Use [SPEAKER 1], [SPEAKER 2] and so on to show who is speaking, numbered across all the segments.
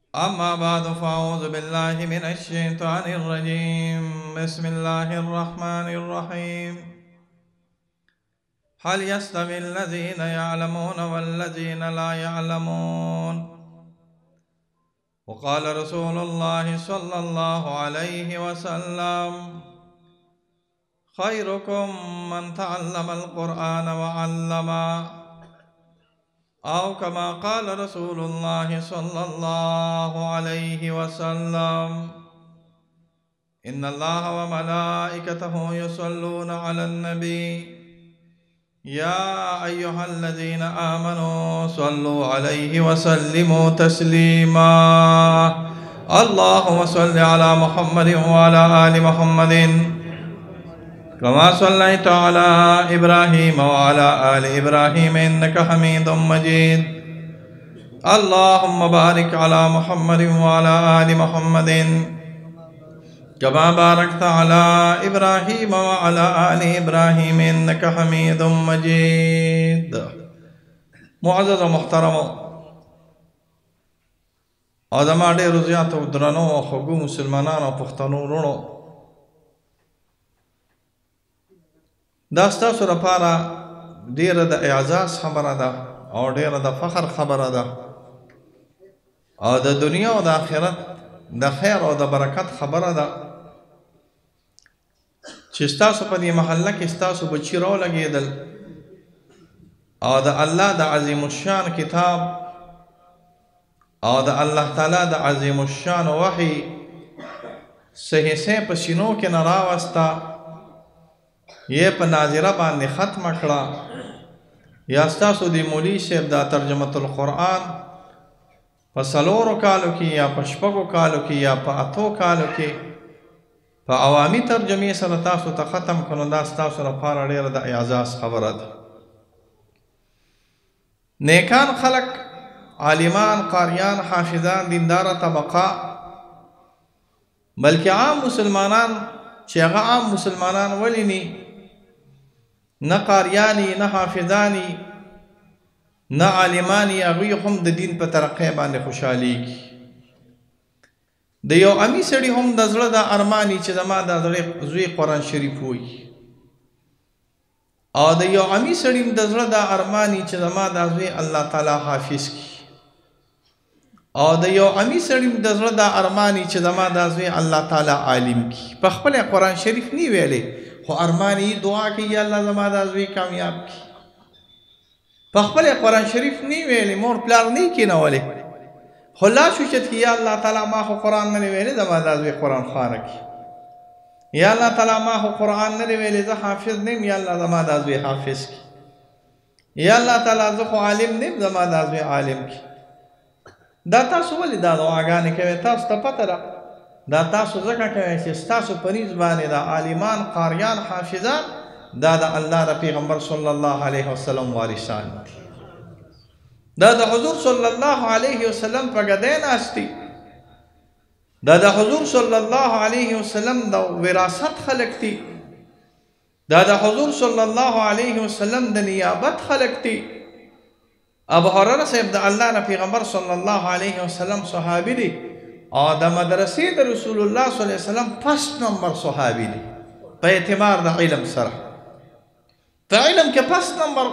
[SPEAKER 1] أما بعد فأعوذ بالله من الشيطان الرجيم. بسم الله الرحمن الرحيم. هل يستوي الذين يعلمون والذين لا يعلمون؟ وقال رسول الله صلى الله عليه وسلم: خيركم من تعلم القرآن وعلمه، أو كما قال رسول الله صلى الله عليه وسلم: إن الله وملائكته يصلون على النبي يا أيها الذين آمنوا صلوا عليه وسلموا تسليما. اللهم صل على محمد وعلى آل محمد كما صليت على إبراهيم وعلى آل إبراهيم إنك حميد مجيد. اللهم بارك على محمد وعلى آل محمد كما باركت على إبراهيم وعلى آل إبراهيم إنك حميد مجيد. معزز و محترم آدم ډېرو زیاتو درنو او خوږو مسلمانانو او پښتنو وروڼو، دا ستاسو لپاره ډېره د اعزاز خبره ده او ډېره د فخر خبره ده او د دنیا او د آخرت د خیر او د برکت خبره ده چې ستاسو په دې محله کې ستاسو بچي راولګېدل او د الله د عظیم الشان کتاب او د الله تعالی د عظیم الشان وحی صحیح په سینو کې نه راوسته، یہ پا ناظرہ باندې ختم کړه، یا ستاسو دی مولی صاحب دا ترجمت القرآن پا سلورو کالو کی یا پا شپگو کالو کی یا پا اتو کالو کی پا عوامی ترجمی سره تاسو تا ختم کنو، دا ستاسو لپاره ډېره د اعزاز خبره ده. نیکان خلق، عالمان، قاریان، حافظان، دیندار طبقه، بلکې عام مسلمانان چې هغه عام مسلمانان ولی نی، نه قاریانی، نه حافظانی، نه عالمانی، هغوی هم د دین په ترقۍ باندې خوشحالیږي. د یو امي سړي هم د زړه دا ارماني چې زما د زوی قرآن شریف ووایي، او د یو امي سړي هم د زړه دا ارماني چې زما د زوی الله تعالی حافظ کړي، او د یو امي سړي هم د زړه دا ارماني چې زما د زوی الله تعالی عالم کړي. په خپل قرآن شریف نی ویلې، خو ارمانی دعا کوي یا الله زما د زوی کامیاب کړي. په خپل قرآن شریف نی ویلې، مور پلار نه کینولې، خو لا شو چې یا الله تعالی ما خو قرآن نه ویلې زما د زوی قرآن خوانه کړي، یا الله تعالی ما خو قرآن نه ویلې زه حافظ نیم، یا الله زما د زوی حافظ کړي، یا الله تعالی زه خو عالم نیم زما د زوی عالم کړي. دا تاسو ولې دا دعاګانې کوئ؟ تاسو ته پته ده دا تاسو ځکه کوئ چې ستاسو په نیز باندې د عالمان، قاریان، حافظان دا د الله د پیغمبر صلی الله علیه وسلم وارثان دي، دا د حضور صلی الله علیه وسلم په ګدۍ ناست دي، دا د حضور صلی الله علیه وسلم د وراثت خلق دي، دا د حضور صلی الله علیه وسلم د نیابت خلق دي. ابو هريره صاحب د الله نه پیغمبر صلی الله علیه وسلم صحابي دي، او د مدرسې د رسول الله صلی الله علیه وسلم فرست نمبر صحابي دي په اعتبار د علم سره. په علم کې فرست نمبر،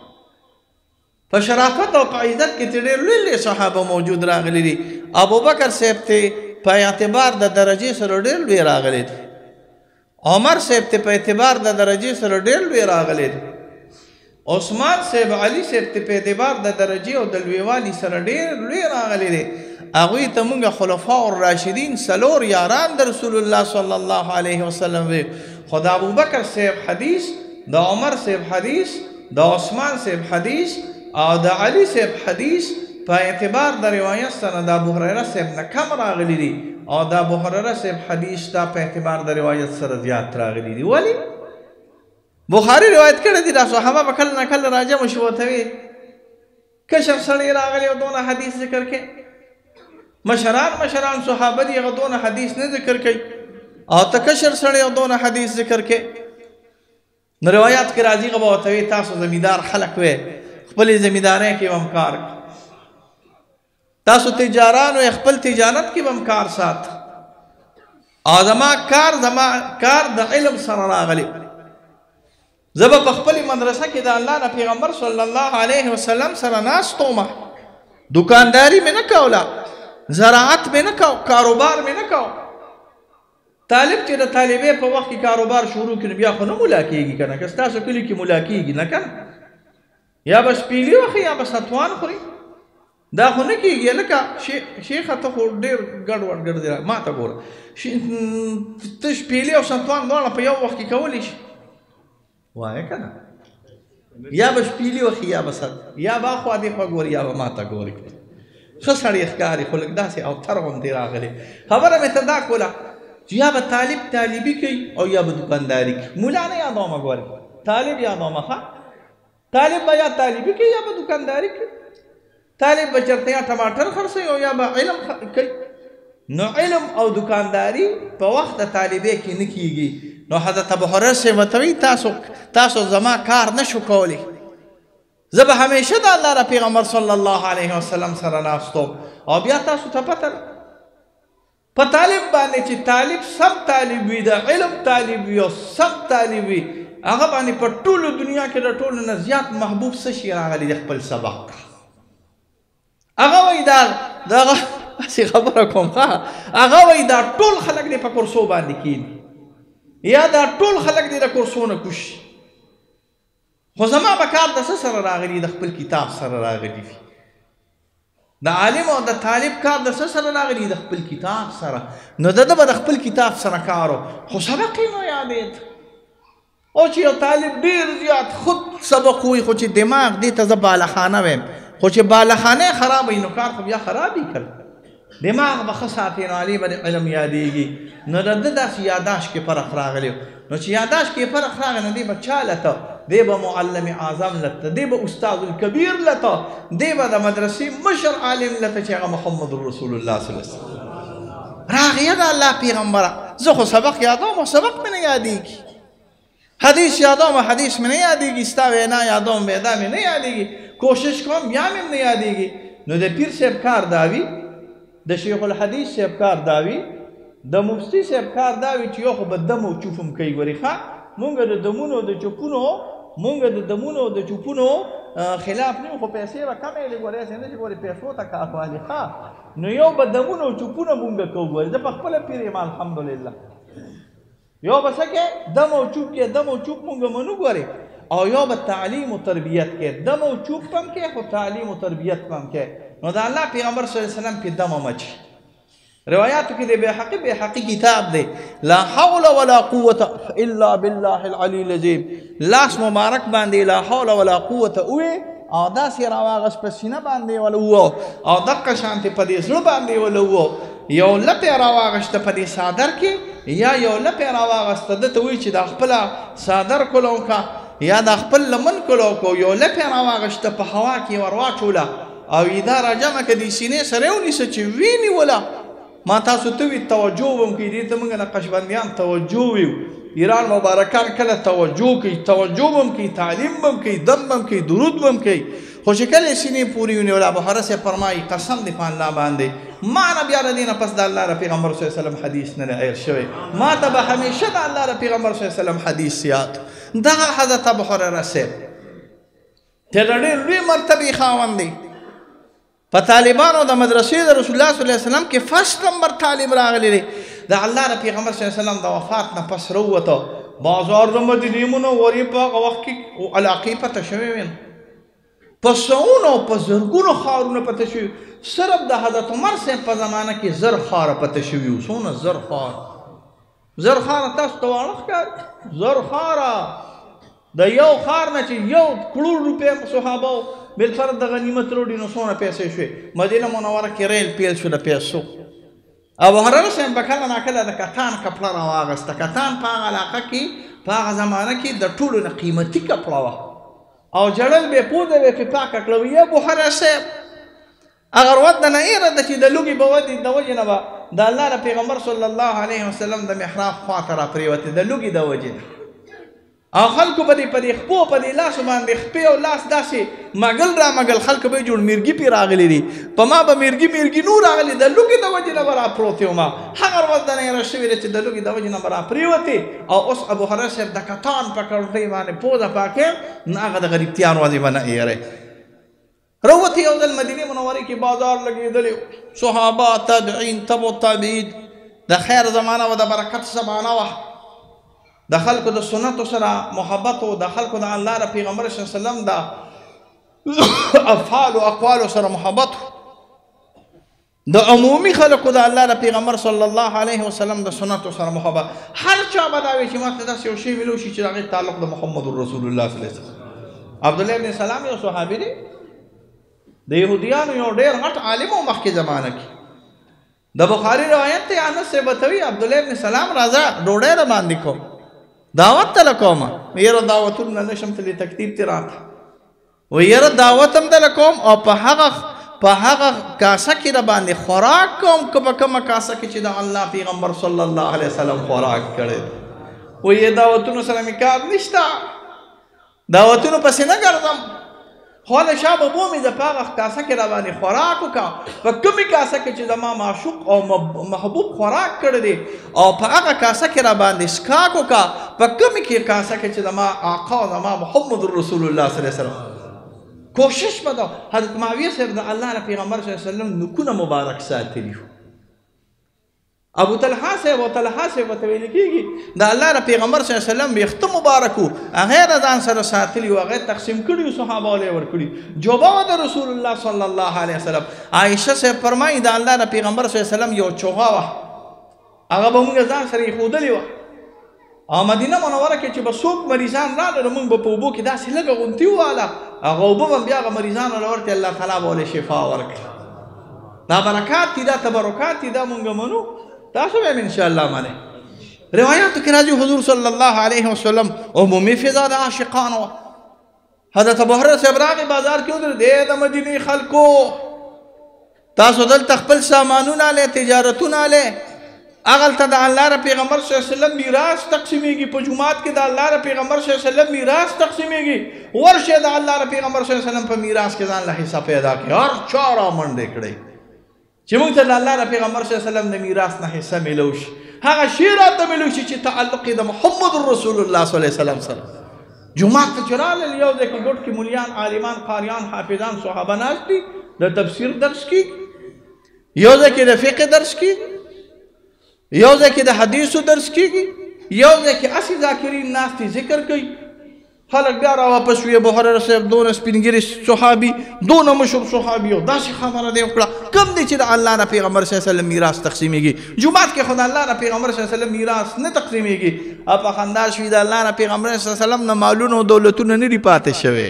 [SPEAKER 1] په شرافت او په عزت کې ډېر لوی صحابه موجود راغلي دي. ابو بکر صاحب ته په اعتبار د درجې سره ډېر لوی راغلي دي، عمر صاحب ته په اعتبار د درجې سره ډېر لوی راغلي دي، عثمان صاحب، علي صاحب ته په اعتبار د درجې او د لویوالي سره ډېر لوی راغلي دي. هغوی ته موږ خلفاء الراشدین څلور یاران د رسول الله صلی الله علیه وسلم وي، خو د ابوبکر صاحب حدیث، د عمر صاحب حدیث، د عثمان صاحب حدیث او د علي صاحب حدیث په اعتبار د روایت سره د ابو هريره صاحب نه کم راغلي دي، او د ابو هريره صاحب حدیث ته په اعتبار د روایت سره زیات راغلي دي. ولی بخاری روایت کړی دي دا صحابه به کله نه کله راجمع شي ورته وي کشر سړی راغلی او دونه حدیث ذکر کوي، مشران صحابه دي هغه دونه حدیث نه ذکر کوي، او ته کشر سړی او دونه حدیث ذکر کوي. نو روایات کې راځي هغه به ورته وي تاسو زمیندار خلک وئ، خپلې زمیندارۍ کې به هم کار کوئ. تاسو تجارانو خپل تجارت کې هم کار سات او زما کار د علم سره راغلی زه به په خپلې مدرسه کې د الله د پیغمبر صلی الله علیه وسلم سره ناست وم دکانداري مې نه کوله زراعت مې نه کو کاروبار مې نه کو طالب چې د طالبې په وخت کې کاروبار شروع کړي بیا خو نه مولا کېږي که نه که ستاسو کلي کې مولا کېږي نه که نه یا به شپیلي وخي یا به ستوان خوري دا خو نه کېږي لکه شیخه ته خو ډېر ګډوډ ګرځي ما ته ګوره ته شپیلي او ستوان دواړه په یو وخت کې کولی شي وایه که نه یا به شپیلي وخي یا به یا به اخوا دې خوا ګوري یا به ما ته ګوري ښه سړی ښکاري خو لږ داسې اوتر غوندې راغلی خبره مې ته دا کوله چې یا به طالب طالبي کوي او یا به دکانداري کوي مولا نه یادومه ګورې طالب یادومه ښه طالب به یا طالبي کوي یا به دکانداري کوي طالب به چېرته یا ټماټر خرڅوي او یا به علم کوي نو علم او دکانداري په وخت د طالبۍ کې نه کېږي نو حضرت ابو هريره صاحب ورته وایي تاسو زما کار نه شو کولی زه به همیشه د الله د پیغمبر صلی الله علیه وسلم سره ناست او بیا تاسو ته پته په طالب باندې چې طالب سم طالب وي د علم طالب وي او سم طالب وي هغه باندې په ټولو دنیا کې د ټولو نه زیات محبوب څه شي راغلی د خپل سبق هغه وایي دغه هسې خبره کوم هغه وایي دا ټول خلک دې په کرسو باندې کښېني یا دا ټول خلک دې د کرسو نه کوشي خو زما به کار د څه سره راغلي د خپل کتاب سره راغلي وي د عالم او د طالب کار د څه سره راغلي د خپل کتاب سره نو د ده به د خپل کتاب سره کار خو سبق یې نو یادېد او چې یو طالب ډېر زیات خود سبق وي خو چې دماغ دې ته زه بالخانه ویم خو چې بالخانه خراب وي نو کار خو بیا خراب یې کړ دماغ به ښه ساتي نو علي به علم یادېږي نو د ده داسې یاداشت کې فرق راغلی نو چې یاداشت کې فرق راغلی نو دی به چا لته دی به معلم اعظم لته دی به استاد الکبیر لته دی به د مدرسې مشر عالم لته چې هغه محمد رسول الله صلی الله علیه وسلم راغی د الله پیغمبره زه خو سبق یادوم او سبق مې نه یادېږي حدیث یادوم حدیث مې نه یادېږي ستا وینا یادوم وینا مې نه یادېږي کوشش کوم بیا مې نه یادېږي نو د پیر صاحب کار دا وي د شیخ الحدیث صاحب کار دا وي د مفتی صاحب کار دا وي چې یو خو به دم او چوف هم کوي ګورې ښه مونږ د دمونو د چوپونو مونږ د دمونو د چوپونو خلاف نه خو پیسې به کمې لږ ګورې هسې نه چې ګورې پیسو ته کار والي ښه نو یو به دمونو او چوپونه مونږ کوو ګورې زه په خپله پیر یم الحمدلله یو به څه کې دم او چوپ کې دم او چوپ مونږ منو ګورې او یو به تعلیم و تربیت کې دم او چوپ هم کې خو تعلیم و تربیت هم کې نو د الله پیغمبر صلی الله علیه وسلم کې دم او مچ روایاتو کې د بیحقی کتاب دی لا حول ولا قوة الا بالله العلی العظیم لاس مبارک باندې لا حول ولا قوة اوې او داسې راواغس په سینه باندې ولا وو او دقه شانتې په دې زړه باندې ولا وو یو لپې راواغشته په دې صادر کې یا یو لپې راواغسته ده ته وایي چې د خپله صادر کولو که یا د خپل لمن کولو کو یو لپې راواغشته په هوا کې ور واچوله او دا راجمع که دې سینې سره یې ونیسه چې وینیوله ما تاسو ته وي توجه به هم کوي دې ته موږ نقشبندیان توجه ویو ایران مبارکان کله توجه کوي توجه به هم کوي تعلیم به هم کوي دم به هم کوي درود به هم کوي خو چې کله یې سینې پورې ونیول ابو هرره صاحب فرمایي قسم دې په الله باندې ما نه بیا د دې نه پس د الله د پیغمبر صلی الله علیه وسلم حدیث نه عیر شوی ما ته به همیشه د الله د پیغمبر صلی الله علیه وسلم حدیث یاد دغه حضرت ابو هرره صاحب چې د ډېر لوی مرتبې خاوند دی په طالبانو د مدرسې د رسول الله صلی الله علیه وسلم کې فرست نمبر طالب راغلی دی د الله د پیغمبر صلی الله علیه وسلم د وفات نه پس راووته بازار د مدینې منورې په هغه وخت کې علاقې پته شوې وې په سوونو په زرګونو ښارونه پته شوي صرف د حضرت عمر صاحب په زمانه کې زر ښاره پته شوي وو څونه زر ښاره تاسو ته واړه ښکاري زر ښاره د یو ښار نه چې یو کروڑ روپۍ صحابه بالفرد د غنیمت روډي نو څونه پیسې شوې مدینه منوره کې ریل پیل شو د پیسو ابو هرره صاحب به کله ناکله د کتان کپړه راواغسته کتان په هغه علاقه کې په هغه زمانه کې د ټولو نه قیمتي کپړه وه او جړل به پوده به پې پاکه کړه وي ابو هرره صاحب اگر ود نه ایره ده چې د لوږې به ودې د وجې نه به د الله د پیغمبر صلی الله علیه وسلم د محراب خوا ته راپرېوتې د لوږې د وجې نه او خلکو به دې په دې خپو په دې لاسو باندې خپې او لاس داسې مګل را مګل خلکو به جوړ میرګي پې راغلي دي په ما به میرګي نور راغلي د لوږې د وجې نه به راپروت یم هغه ورځ د نه یېره شوې ده چې د لوږې د وجې نه به راپرېوتې او اوس ابو هريره صاحب د کتان په کړکۍ باندې پوزه پاکې نو هغه د غریبتیان وځې به نه ایرې راوتې یو ځل مدینې منورې کې بازار لګېدلی صحابه تابعین تبع تابعین د خیر زمانه وه د برکت زمانه وه د خلکو د سنتو سره محبت و د خلکو د الله د پیغمبر صلی الله علیه وسلم د افعال او اقوالو سره محبت د عمومي خلکو د الله د پیغمبر صلی الله علیه وسلم د سنتو سره محبت هر چا به دا وي چې ماته داسې یو شی ملو شي چې د هغې تعلق د محمد رسول الله صلی الله علیه وسلم عبدالله ابن سلام یو صحابي دی د یهودیانو یو ډېر غټ عالم و مخکې زمانه کې د بخاري روایت دی انس صاحب ورته وایي عبدالله ابن سلام راځه ډوډۍ راباندې کوم دعوت ته لکومه یاره دعوتونه نه نشم تللی تکلیف دې راته و یاره دعوت هم ته لکوم او په هغه کاسه کې راباندې خوراک کوم که په کومه کاسه کې چې د الله پیغمبر صلی الله علیه وسلم خوراک کړی و یې دعوتونو سره مې کار نشته دعوتونو پسې نه ګرځم خو له شا به بومې د په هغه کاسه کې راباندې خوراک وکړه په کومې کاسه کې چې زما معشوق او محبوب خوراک کړی دی او په هغه کاسه کې راباندې څښاک وکړه په کومې کې کاسه کې چې زما آقا او زما محمد رسول الله صلی الله علیه وسلم کوشش به ده حضرت معاویه صاحب د الله د پیغمبر صلی الله علیه وسلم نوکونه مبارک ساتلي وو ابو طلحه صاحب او طلحه صاحب ته ویل کېږي د الله د پیغمبر صلی الله علیه وسلم ویښته مبارک وو هغه یې د ځان سره ساتلي وو هغه یې تقسیم کړي وو صحابه له یې ورکړي جوبه وه د رسول الله صلی الله علیه وسلم عایشه صاحب فرمایي د الله د پیغمبر صلی الله علیه وسلم یو چوغه وه هغه به مونږ ځان سره ایښودلې وه او مدینه منوره کې چې به څوک مریضان راغله نو مونږ به په اوبو کې داسې لږه غونتي وواله هغه اوبه به بیا هغه مریضانو له ورکړي الله تعالی به ولې شفا ورکړي دا برکات دي دا تبرکات دي دا مونږ منو تاسو به ان شاء الله منه روایاتو کې راځي حضور صلی الله علیه وسلم عمومي فضا د عاشقانو حضرت ابو هريره صاحب راغی بازار کې ودرېد د مدینې خلکو تاسو دلته خپل سامانونه له تجارتونه له هغلته د الله د پیغمبر صلی الله علیه وسلم میراث تقسیمیږي په جومات کې د الله د پیغمبر صلی الله علیه وسلم میراث تقسیمیږي ورشه د الله د پیغمبر صلی الله علیه وسلم په میراث کې ځان له حصہ پیدا کړي هر چا را منډې کړي چې موږ ته د الله د پیغمبر صلی الله علیه وسلم د میراث نه حصہ میلو شي هغه شی راته میلو شي چې تعلق یې د محمد رسول الله صلی الله علیه وسلم سره جومات ته چې راغلل یو ځای کې ګوټ کې مولیان عالمان قاریان حافظان صحابه ناست دي د تفسیر درس کېږي یو ځای کې د فقه درس کېږي یو ځای کې د حدیثو درس کېږي یو ځای کې هسې ذاکرین ناست دي ذکر کوي خلک بیا را واپس وي ابو هريره صاحب دونه سپینګیري صحابي دونه مشهور صحابي او داسې خبره دی وکړه کوم دی چې د الله د پیغمبر صلی الله علیه وسلم میراث تقسیمیږي جومات کې خو د الله د پیغمبر صلی الله علیه وسلم میراث نه تقسیمیږي او په خندا شوي د الله د پیغمبر صلی الله علیه وسلم نه مالونه او دولتونه نه دي پاتې شوی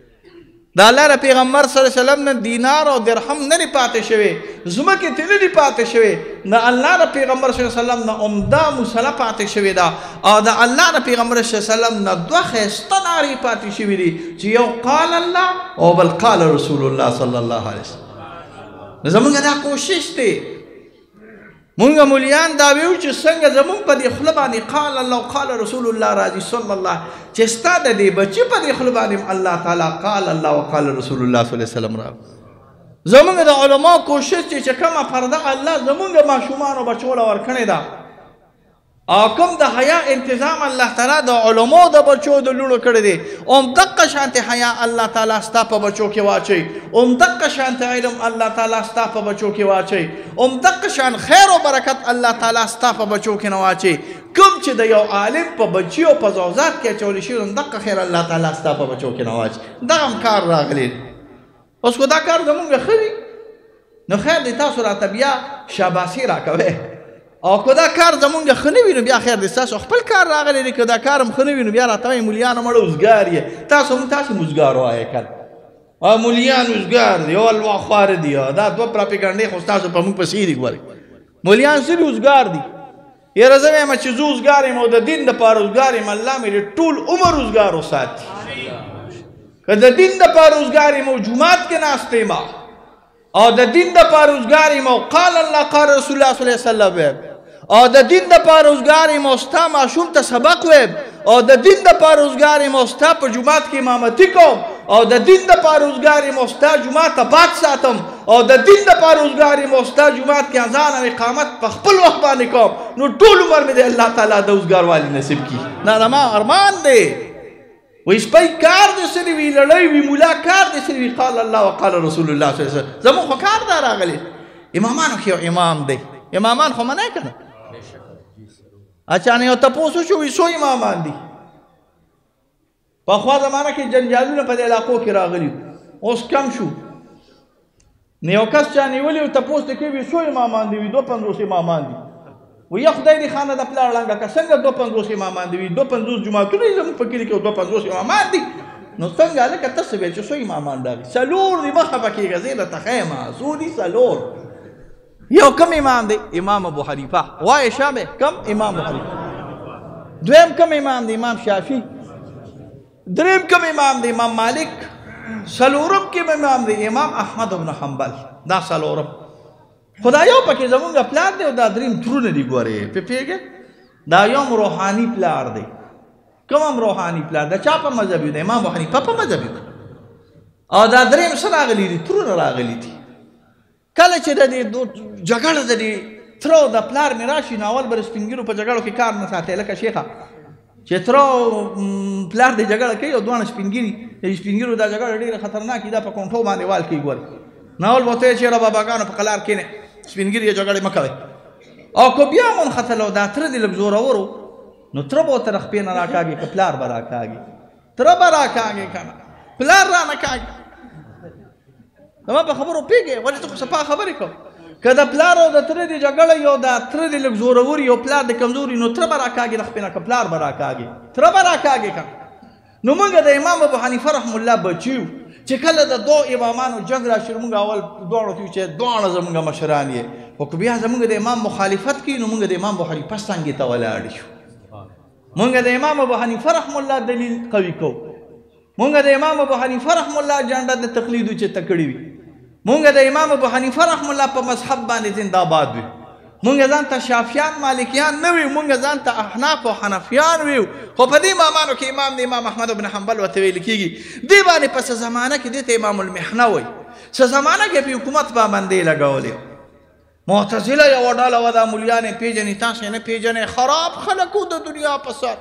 [SPEAKER 1] د الله د پیغمبر صلی الله علیه وسلم نه دینار او درهم نه دي پاتې شوی ځمکې ته نه دي پاتې شوی د الله د پیغمبر صلی الله علیه وسلم نه عمده مسله پاتې شوې ده او د الله د پیغمبر صلی الله علیه وسلم نه دوه ښایسته نارې پاتې شوي دي چې یو قال الله او بل قال رسول الله صلی الله علیه وسلم زمونږ دا کوشش دی مونږ مولیان دا ویو چې څنګه زمونږ په دې خوله باندې قال الله قال رسول الله راځي صلی الله چې ستا د دې بچي په دې خوله باندې الله تعالی قال الله وقال رسول الله صلی الله علیه وسلم راغی زمونږ د علماء کوشش چې کومه پرده الله زمونږ ماشومانو بچو له ورکړې ده او کوم د حیا انتظام الله تعالی د علماء د بچو د لوړو کړی دی دقه شانتې حیا الله تعالی ستا په بچو کې واچوي دقه شانتې علم الله تعالی ستا په بچو کې واچوي دقه شان خیر او برکت الله تعالی ستا په بچو کې نه واچوي کوم چې د یو عالم په بچي او په زوزات کې اچولی شي دقه خیر الله تعالی ستا په بچو کې نه واچوي دغه هم کار راغلی اوس خو دا کار زمونږ ښه دی نو خیر دی تاسو راته بیا شاباسي راکوئ او که دا کار زمونږ ښه نه وي نو بیا خیر دی ستاسو خپل کار راغلی دی که دا کار هم ښه نه وي نو بیا راته وایي مولیانو مړه اوزګار یې تاسو هم تاسې هم اوزګار وایئ کنه مولیان اوزګار دي او الواخوار دي دا دوه پراپیګنډې خو ستاسو په موږ پسې دي ګورئ مولیان څه دي اوزګار دي یاره زه وایم چې زه اوزګار یم او د دین دپاره اوزګار یم الله مې ټول عمر اوزګار وساتي که د دین دپاره اوزګار یم او جومات کې ناست یم او د دین دپاره اوزګار یم او قال الله قال رسول الله صلی الله علیه وسلم او د دین دپاره اوزګار یم او ستا ماشوم ته سبق ویم او د دین دپاره روزګار یم او ستا په جومات کې امامتي کوم او د دین دپاره روزګار یم او ستا جومات ته باد ساتم او د دین دپاره روزګار یم او ستا جومات کې اذان او اقامت په خپل وخت باندې کوم نو ټول عمر مې د الله تعالی د روزګار والی نصیب کړي. دا زما ارمان دی. وی سپی کار دې سړي وي لړۍ وي ملا کار دې سړي وي قال الله وقال رسول الله صلی الله علیه وسلم. زموږ خو کار دا راغلی امامانو کې یو امام دی. امامان خو منع که نه اچانه یو تپوس وشو وي څو امامان دي. پخوا زمانه کې جنجالونه په دې علاقو کې راغلي اوس کم شو. نو یو کس چا نیولي و تپوس ته کوي څو امامان دي وي 250 امامان دي. وی یا خدای دې خانه د پلار لنګه که څنګه 250 امامان دي وي 250 جوماتونه یې زموږ په کلي کې 250 امامان دي. نو څنګه هلکه ته څه ویل چې څو امامان داغي څلور دي مخه به کېږه زه درته ښیم څو دي څلور. یو کم امام دی امام ابو حنیفه وایه شابه کم امام ابو حنیفه. دویم کم امام دی امام شافعي. دریم کم امام دی امام مالک. څلورم کم امام دی امام احمد بن حنبل. دا څلورم خدا یو پکې زمونږ پلار دی او دا دریم ترونه دي ګورې په پوهېږې. دا یو روحاني پلار دی. کوم روحاني پلار د چا په مذهب دی؟ امام ابو حنیفه په مذهب دی. او دا دریم څه راغلي دي؟ ترونه راغلي دي. کله چې د دې جګړه د دې تره او د پلار مې راشي نو اول به د سپین ږیرو په جګړو کې کار نه ساتي لکه شیخه چې تره او پلار دې جګړه کوي او دواړه سپین ږیري د سپین ږیرو دا جګړه ډېره خطرناکې ده په کونټو باندې وال کوي ګورې نو اول به ورته وایي چېرې باباګانو په قلار کښېنئ سپین ږیري جګړې مه کوئ. او که بیا منختل او دا تره دې لږ زورور نو تره به ورته د خپې نه راکاږي که پلار به راکاږي. تره به راکاږي که نه پلار رانه کاږي. زما په خبرو پوهېږې ولې ته خو صفا خبرې کوم. که د پلار او د تره دې جګړه یو دا تره دې لږ زورور یو پلار دې کمزوري نو تره به راکاږي د خپې نه که پلار به راکاږي تره به راکاږي که. نو موږ د امام ابو حنیفه رحم الله بچي یو چې کله د دو امامانو جنګ راشي نو موږ اول دواړو ته چې دواړه زموږ مشران یې خو که بیا زموږ د امام مخالفت کوي نو موږ د امام ابو حنیفه څنګې ته ولاړ شو. موږ د امام ابو حنیفه رحم الله دلیل قوي کوو. موږ د امام ابو حنیفه رحم الله جانډه د تقلید چې تکړی وي. مونږ د امام ابو حنیفه رحم الله په مذهب باندې زنده‌باد وي. مونږ ځان ته شافعیان مالکیان نه ویو مونږ ځان ته احناف او حنفیان ویو. خو په دې امامانو کې امام د امام احمد بن حنبل ورته ویل کېږي. دې باندې په څه زمانه کې دې ته امام المحنه وایي. څه زمانه کې په حکومت پابندۍ لګولې. معتزله یوه ډله وه دا مولیان یې پېژنې تاسې نه پېژنئ خراب خلک وو د دنیا په سر.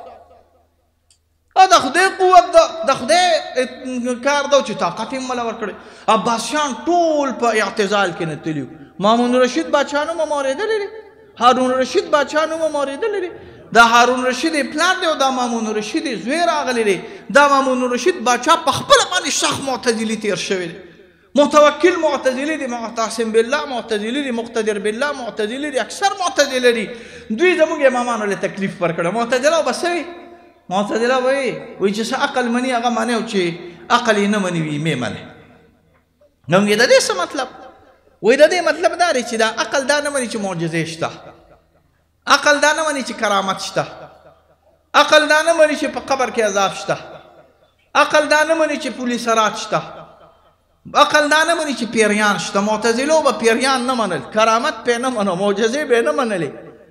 [SPEAKER 1] د خدای قوت ده د خدای کار ده چې طاقت یې مله ورکړی. عباسیان ټول په اعتزال کې نه تلي وو. مامون رشید باچا نوم هم اورېدلی دی. هارون رشید باچا نوم هم اورېدلی دی. دا هارون رشید یې پلار دی او دا مامون رشید یې زوی راغلی دی. دا مامون رشید باچا په خپله باندې سخت معتزلي تېر شوی دی. متوکل معتزلي دی معتصم بالله معتزلي دی مقتدر بالله معتزلي دی اکثر معتزله دي. دوی زموږ امامانو له تکلیف ورکړی. معتزله به څه وي؟ معتزله وایي چې څه عقل مني هغه مني او چې عقل یې نه مني وي مې مني. نو د دې څه مطلب؟ وایي د دې مطلب دا دی چې دا عقل دا نه مني چې معجزې شته. عقل دا نه مني چې کرامت شته. عقل دا نه مني چې په قبر کې عذاب شته. عقل دا نه مني چې پولیسرات شته. عقل دا نه مني چې پیریان شته. معتزلو به پیریان نه منل کرامت پې نه منو معجزې به نه منلې.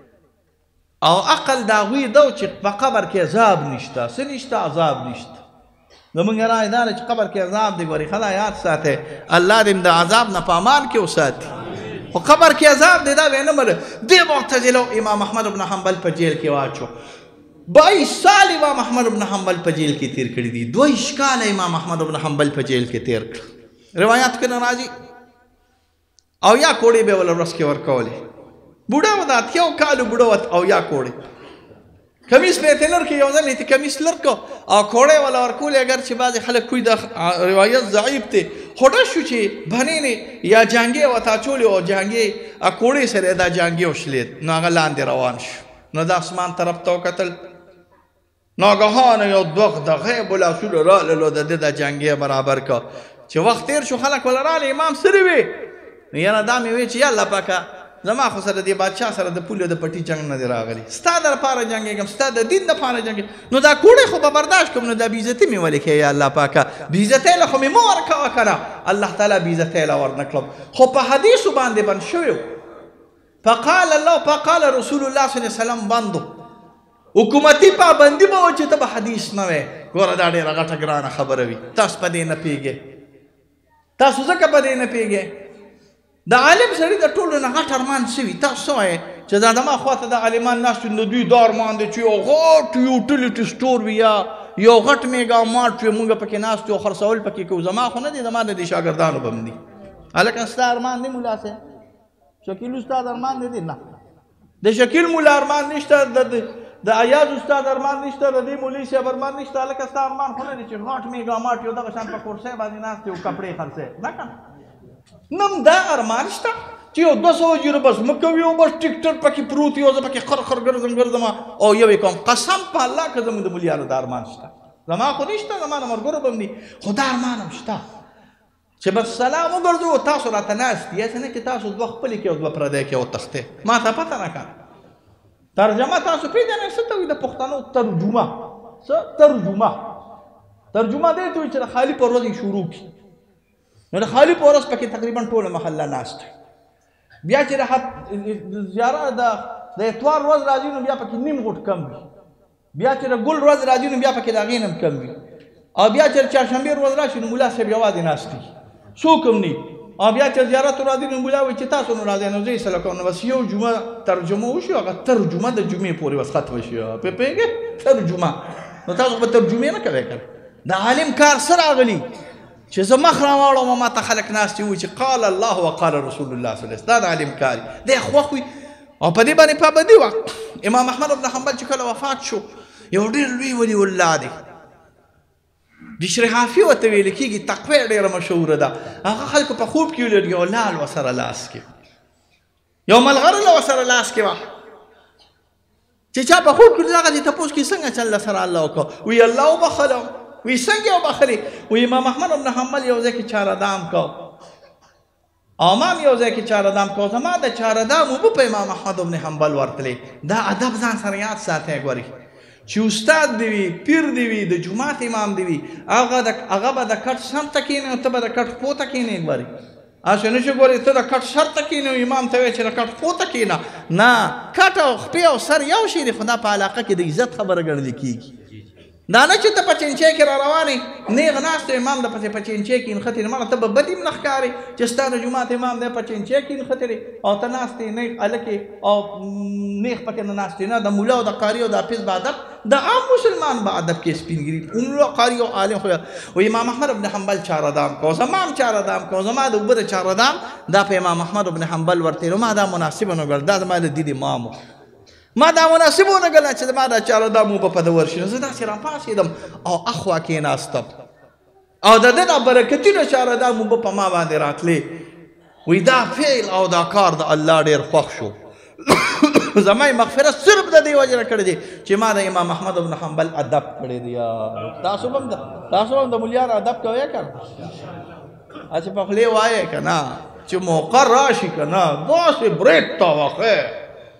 [SPEAKER 1] او عقل دا غوی دو چې په قبر کې عذاب نشته څه نشته عذاب نشته. زموږ رای دا ده چې قبر کې عذاب دی ګورې ښه دا یاد ساتئ الله دې د عذاب نه په امان کې وساتي. خو قبر کې عذاب دی دا به نه منه. دې معتزلو امام احمد بن حنبل په جیل کې واچو. 22 سال امام احمد بن حنبل په جیل کې تیر کړي دي. 22 کاله امام احمد بن حنبل په جیل کې تیر کړ. روایت کې نه راځي. او یا کوړې به ول ورځ کې ورکولې. بوډا و دا اتیاو کالو بوډا وت او یا کوړې کمیس به ته لرکې یو ځل ته کمیس لرکو او کوړې ولا ورکولې اگر چې بعضې خلک کوی د روایت ضعیف دی خو ډه شو چې بهنې یا جانګې ورته اچولې او جانګې کوړې سره دا جانګې وشلېد نو هغه لاندې روان شو. نو د اسمان طرف ته وکتل ناګهانه یو دوغ د غیب لاسونه راللو د ده د جانګې برابر که چې وخت تېر شو خلک وله راله امام سره وې نو یاره دا مې وې چې یا الله پاکه زما خو سره د بادشاه سره د پولو د پټي جنګ نه دی راغلی ستا دپاره جنګېږم ستا د دین دپاره جنګېږم نو دا کوړې خو به برداشت کوم نو دا بېعزتي مې ولې کوې یا الله پاکه بېعزتۍ له خو مې مه ورکوه که نه الله تعالی بېعزتۍ له ورنه کړم خو په حدیثو باندې بند شوی فقال الله فقال رسول الله صلی الله علیه وسلم بندو حکومتي پابندي به وه چې ته به حدیث نه وې. ګوره دا ډېره غټه ګرانه خبره وي. تاسو په دې نه پوهېږئ. تاسو ځکه په دې نه پوهېږئ. د عالم سړي د ټولو نه غټ ارمان څه وي؟ تاسو څه وایئ چې دا زما خواته د عالمان ناست وي، د دوی دا ارمان دی چې یو غټ یوټیلیټي سټور وي یا یو غټ میګا مارټ وي، موږ پکې ناست یو خرڅول پکې کوو. زما خو نه دی، زما د دې شاګردانو به هم دي. هلکه ستا ارمان دی ملا صاحب؟ شکیل استاد ارمان دی؟ نه، د شکیل مولا ارمان نشته، د ایاز استاد ارمان نشته، د دې مولوي صاحب ارمان نشته. هلکه ستا ارمان خو نه دی چې غټ میګا مارټ یو دغه شان په کورسۍ باندې ناست یو کپړې خرڅوې؟ نه که نه، نم دا ارمان شته چې یو 200 جوړه بس مه کوي او بس ټیکټر پکې پروت یو، زه پکې خر خر ګرځم او یو یې کوم. قسم په الله که زموږ د مولیانو دا ارمان شته. زما خو نشته، زما د ملګرو به هم دي، خو دا ارمان هم شته چې بس سلام وګرځو. تاسو راته ناست یاست نه چې تاسو دوه خپلې کې او دوه پردی کې وتښتې. ما ته پته نه کړه. ترجمه تاسو پېژنئ څه ته وایي د پښتنو؟ ترجمه. څه ترجمه؟ ترجمه دې ته وایي چې د خالي په ورځ یې شروع کړي. نو د خالي په ورځ پکې تقریبا ټوله محله ناست وي. بیا چې د زیاره د اتوار ورځ راځي نو بیا پکې نیم غوټ کم وي. بیا چې د ګل ورځ راځي نو بیا پکې د هغې نه هم کم وي. او بیا چې د چهارشنبې ورځ راشي نو ملا صاحب یوازې ناست وي، څوک هم نه. او بیا چې زیارت راځي نو ملا وایي چې تاسو نو راځئ. نو زه یې سله کوم، نو بس یو جمعه ترجمه وشي، هغه ترجمه د جمعې پورې بس ختمه شي. پوهېږې؟ ترجمه. نو تاسو به ترجمې نه کوئ که د عالم کار څه راغلي چې زه مخ راواړم او ما ته خلک ناست وي چې قال الله وقال رسول الله صلی الله علیه وسلم. دا د عالم کار دی، خوښ وي او په دې باندې پابندي وه. امام احمد بن حنبل چې کله وفات شو، یو ډېر لوی ولي الله دی، بشر حافي ورته ویل کېږي، تقوی ډېره مشهوره ده. هغه خلکو په خوب کې ولید یو لال ورسره لاس کې، یو ملغلره ورسره لاس کې وه چې چا په خوب کې هغه دې تپوس کې څنګه چل سره الله وکړه؟ وی الله وبخلم. وی څنګه وبخلي؟ وی امام احمد بن حنبل یو ځای کې چاردام کو، امام یو ځای کې چاردام کو. زما د چاردام اوبه په امام احمد بن حنبل ورتلې. دا ادب ځان سره یاد ساتئ. ګورئ چې استاد دی وي، پیر دی وي، د جومات امام دی وي، هغه به د کټ سر ته کښېني او ته به د کټ پو ته کښېنې. ګورئ هسې نه چې ګورئ ته د کټ سر ته کښېنې او امام ته وایې چې د کټ پو ته کښېنه. نه، کټ او خپې او سر یو شی دی، خو دا په علاقه کې د عزت خبره ګڼل کېږي. دا نه چې ته په چینچۍ کې را روانې نیغ ناست امام د پسې په چینچۍ کې نښتې مړه ته به بد هم نه ښکارې چې ستا د جومات امام دی په چینچۍ کې نښتې او ته ناست یې نیغ هلکې او نیغ پکې نه ناست یې. نه، د ملا او د قاري او د حافظ به ادب، د عام مسلمان به ادب کې سپینګري ملا قاري او عالم خو و امام احمد بن حنبل چاردام کو، زما هم چاردام کو. زما د اوبه د چاردام دا په امام احمد بن حنبل ورتېرو. ما دا مناسبه نه ګڼل، دا زما د دید امام و. ما دا مناسب ونه ګڼله چې ما دا چاردام اوبه په ده ورشي. نو زه داسې راپاڅېدم او اخوا کېناستم او د ده دا برکتونه چاردام اوبه په ما باندې راتلې. وی دا فعل او دا کار د الله ډېر خوښ شو. زما مغفرت صرف د دې وجه نه کړی دی چې ما د امام احمد بن حنبل ادب کړی دی. تاسو هم د ملیانو ادب کوئ که نه؟ هسې په خولې وایئ که نه چې موقع راشي که نه داسې برید ته وخې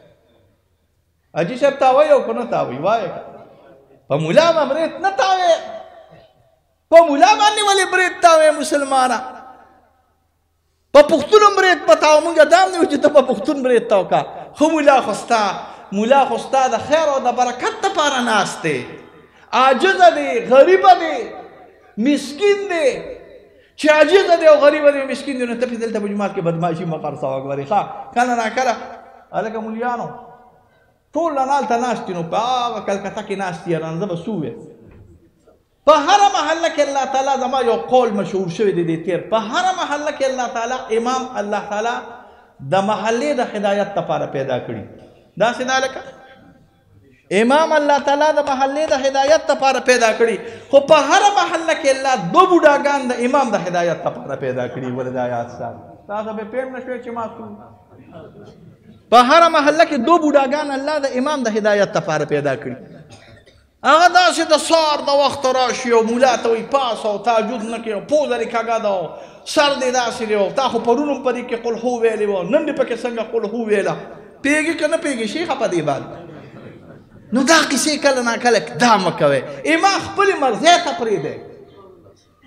[SPEAKER 1] حاجي صاحب تاوی او که نه تاوی وایه که په ملا به برید نه تاوی. په ملا باندې ولې برید تاوی مسلمانه؟ په پښتون هم برید په تاو. مونږ دا هم نه وي چې ته په پښتون برید تاو که. خو ملا خو ستا د خیر او د برکت دپاره ناست دی، عاجزه دی، غریبه دی، مسکین دی. چې عاجزه دی او غریبه دی او مسکین دی نو ته پې دلته په جومات کې بدماشي مه خرڅوه. ګورې ښه کله ناکله هلکه مولیانو ټول هلته ناست نو په هغه کلکته کې ناست یې رانه به څه وویل. په هره محله کې الله تعالی زما یو قول مشهور شوی دی دې تېر، په هره محله کې الله تعالی امام الله تعالی د محلې د هدایت دپاره پیدا کړي. داسې دا لکه امام الله تعالی د محلې د هدایت دپاره پیدا کړي، خو په هره محله کې الله دو بوډاګان د امام د هدایت دپاره پیدا کړي. ولې دا یاد ساتئ؟ تاسو به پوه نه شوئ چې ما په هره محله کې دو بوډاګان الله د امام د هدایت دپاره پیدا کړي. هغه داسې د سهار د وخته راشي او ملا ته وایي پاس او تهجد نه کوي او پوزه دې کږه ده او سر دې داسې دی او تا خو پرون هم په دې کې قل هو ویلې وه، نن دې پکې څنګه قل هو ویله. پوهېږي که نه پوهېږي شیخه په دې باندې؟ نو دا کیسې کله ناکله دا مه کوئ. امام خپلې مرضۍ ته پرېږدئ،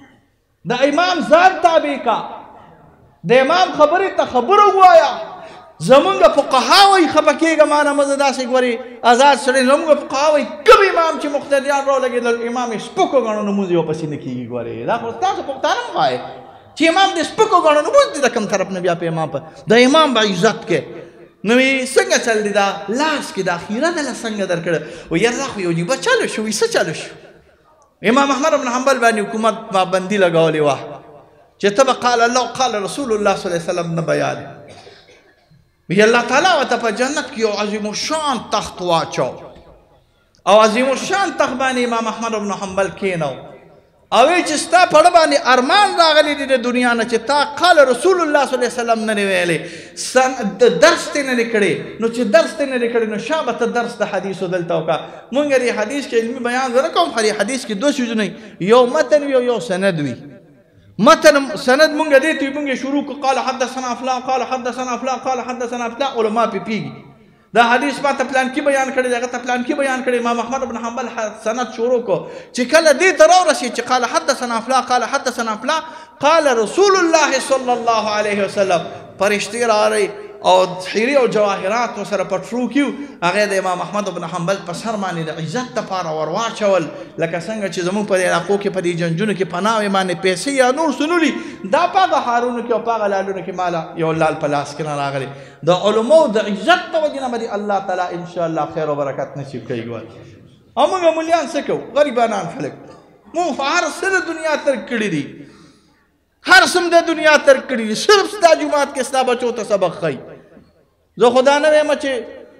[SPEAKER 1] د امام ځان تابع کا، د امام خبرې ته خبره ووایه، زمونږ فقها وایي خفه کېږه ما نه مزه داسې ګورې آزاد سړی زمونږ فقها وایي کوم امام چې مقتدیان راولګېدل امام یې سپک وګڼو لمونځ یې ورپسې نه کېږي ګورې دا خو تاسو پښتانه هم وایي چې امام دې سپک وګڼو لمونځ دې د کوم طرف نه بیا په امام په د امام به عزت کې نو څنګه چل دی دا لاس کې دا خیره دله څنګه درکړه وایي یاره دا خو یو عجیبه چلو شو وایي څه چلو شو امام احمد بن حنبل باندې حکومت پابندي لګولې وه چې ته به قال الله قال رسول الله صلی الله علیه وسلم نه بیانې وی الله تعالی ورته په جنت کې یو عظیم الشان تخت واچو او عظیم الشان تخت باندې امام احمد بن حنبل کېنو او وی چې ستا په اړه باندې ارمان راغلی دی د دنیا نه چې تا قال رسول الله صلی الله علیه وسلم نه ویلې درس ته نه کړې نو چې درس ته نه کړې نو شابه ته درس د حدیثو دلته وکړه مونږ دې حدیث کې علمي بیان زه نه کوم خو حدیث کې دوه څیزونه یو متن وي او یو سند وي متن سند مونږ دې ته مونږ شروع کو قال حدثنا فلان قال حدثنا فلان قال حدثنا فلان علماء پیږي دا حدیث ما ته پلان کې بیان کړی هغه ته پلان کې بیان کړی امام احمد بن حنبل سند شروع کو چې کله دې ته راورسي چې قال حدثنا فلان قال حدثنا فلان قال رسول الله صلی الله علیه وسلم فرشتي راغی او حیري او جواهرات ورسره پټرو کیو هغه د امام احمد بن حنبل په سر باندې د عزت دپاره ور واچول لکه څنګه چې زموږ په دې علاقو کې په دې جنجونو کې پناوې باندې پیسې یا نور سنولي دا په هغه ښارونو کې او په هغه لالونو کې ماله یو لال په لاس کې نه راغلی د علماو د عزت په وجې نه به الله تعالی انشاءالله خیر او برکت نصیب کوي او موږ مولیان څه کوو غریبانان خلک موږ هر څه د دنیا ترک کړي دي هر څه د دنیا ترک کړي دي صرف ستا جومات کې ستا بچو ته سبق ښایي زه خو دا نه وایم چې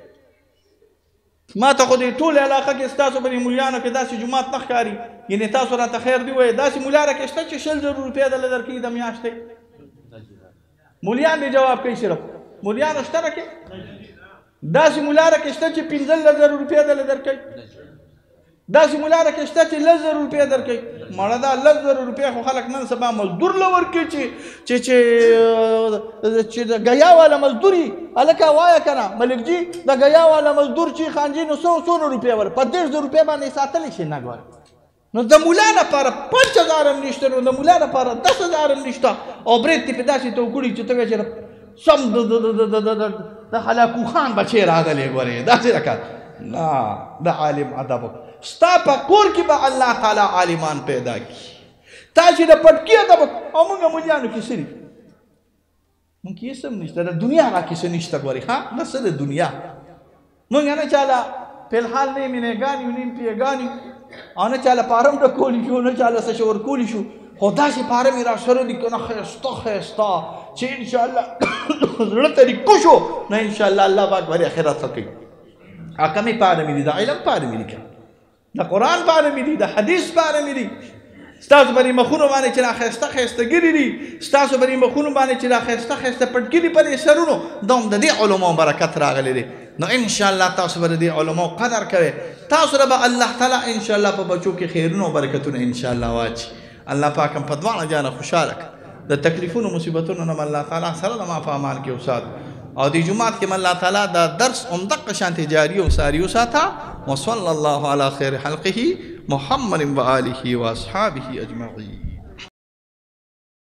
[SPEAKER 1] ما ته خو دې ټولې علاقه کې ستاسو په دې مولیانو کې داسې جومات نه ښکاري یعنې تاسو راته خیر دی وایي داسې مولا راکې شته چې 100,000 روپۍ دله درکوي د میاشتې مولیان دې جواب کوي صرف مولیانو شته راکې داسې مولا راکې شته چې 15,000 روپۍ دله درکوي داسې مولا راکې شته چې 10,000 روپۍ درکوي مړه دا 10,000 روپۍ خو خلک نن سبا مزدور له ورکوي چې د ګیا والا مزدور وي هلکه وایه که نه ملک جي د ګیا والا مزدور چې خانجي نو څونه روپۍ ور په 10,000 روپۍ باندې ساتلی شي نه ګوره نو د مولا لپاره 5,000 هم نشته نو د مولا لپاره 10,000 هم نشته او برید دې په داسې ته وکړي چې ته وایې چې سم د هلاکو خان بچی راغلی ګورې داسې راکړه نه د عالم ادب ستا په کور کې به الله تعالی عالمان پیدا کړي تا چې د پټکي ادب او موږ مولیانو کې څه دي موږ کې هېڅ هم نشته د دنیا هغه کې څه نشته ګورې ښه نه څه د دنیا موږ نه چاله فلحال نه مینهګان یو نه پیګان یو او نه چاله پارم ډکولی شو نه چاله څه شي ورکولی شو خو داسې پارم یې راسره دي که نه ښایسته ښایسته چې انشاءالله زړه ته دې کوشو نه انشاءالله الله پاک به آخرت څه کوي کمې پاره مې دي د علم پاره مې دي که د قرآن پاره مې دي د حدیث پاره مې دي ستاسو په دې مخونو باندې چې دا ښایسته ښایسته ګیرې دي ستاسو په دې مخونو باندې چې دا ښایسته ښایسته پټکي دي په دې سرونو دا هم د دې علماو برکت راغلی دی نو انشاءالله تاسو به د دې علماو قدر کوئ تاسو سره به الله تعالی انشاءالله په بچو کې خیرونه او برکتونه انشاءالله واچي الله پاک هم په دواړه جانه خوشحاله کړه د تکلیفونو مصیبتونو نه الله تعالی سره د معاف امان کې وسات او دې جمعات کې الله تعالی دا درس همدغه شانتې جاري او ساري وساته وصلی الله علی خیر خلقه محمد و آله و اصحابه اجمعین